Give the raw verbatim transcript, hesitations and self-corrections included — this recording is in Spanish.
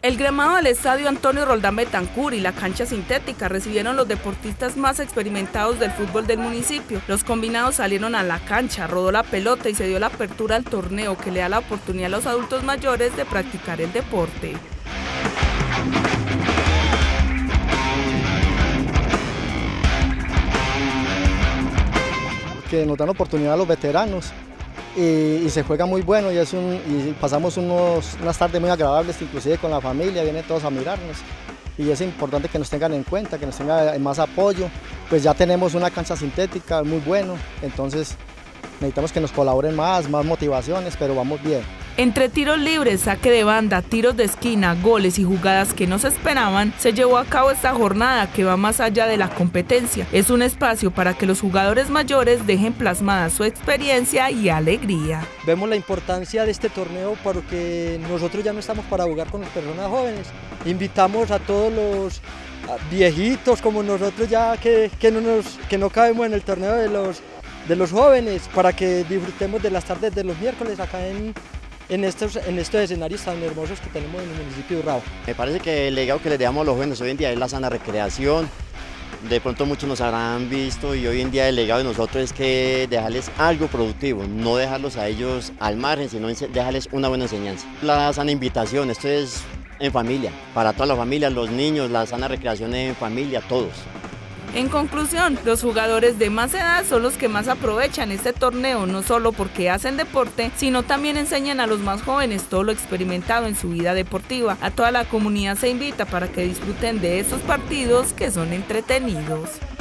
El gramado del estadio Antonio Roldán Betancur y la cancha sintética recibieron los deportistas más experimentados del fútbol del municipio. Los combinados salieron a la cancha, rodó la pelota y se dio la apertura al torneo que le da la oportunidad a los adultos mayores de practicar el deporte. Que nos dan oportunidad a los veteranos. Y, y se juega muy bueno y, es un, y pasamos unos, unas tardes muy agradables, inclusive con la familia, vienen todos a mirarnos y es importante que nos tengan en cuenta, que nos tengan más apoyo. Pues ya tenemos una cancha sintética muy bueno, entonces necesitamos que nos colaboren más, más motivaciones, pero vamos bien. Entre tiros libres, saque de banda, tiros de esquina, goles y jugadas que no se esperaban, se llevó a cabo esta jornada que va más allá de la competencia. Es un espacio para que los jugadores mayores dejen plasmada su experiencia y alegría. Vemos la importancia de este torneo porque nosotros ya no estamos para jugar con las personas jóvenes. Invitamos a todos los viejitos como nosotros ya que, que, no, nos, que no cabemos en el torneo de los, de los jóvenes para que disfrutemos de las tardes de los miércoles acá en... En estos, en estos escenarios tan hermosos que tenemos en el municipio de Urrao. Me parece que el legado que les damos a los jóvenes hoy en día es la sana recreación. De pronto muchos nos habrán visto y hoy en día el legado de nosotros es que dejarles algo productivo, no dejarlos a ellos al margen, sino dejarles una buena enseñanza. La sana invitación, esto es en familia, para toda la familia, los niños, la sana recreación en familia, todos. En conclusión, los jugadores de más edad son los que más aprovechan este torneo, no solo porque hacen deporte, sino también enseñan a los más jóvenes todo lo experimentado en su vida deportiva. A toda la comunidad se invita para que disfruten de estos partidos que son entretenidos.